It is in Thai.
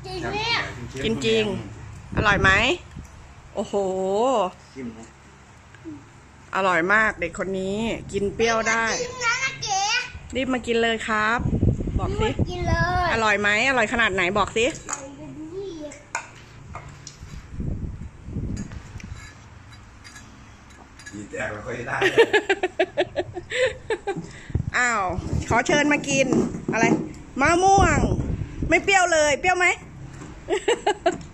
จริงเนี่ยกินจริงอร่อยไหมโอ้โหอร่อยมากเด็กคนนี้กินเปรี้ยวได้รีบมากินเลยครับบอกสิกินเลยอร่อยไหมอร่อยขนาดไหนบอกสิยีแตกแล้วค่อยได้อ้าวขอเชิญมากินอะไรมะม่วงไม่เปรี้ยวเลยเปรี้ยวไหม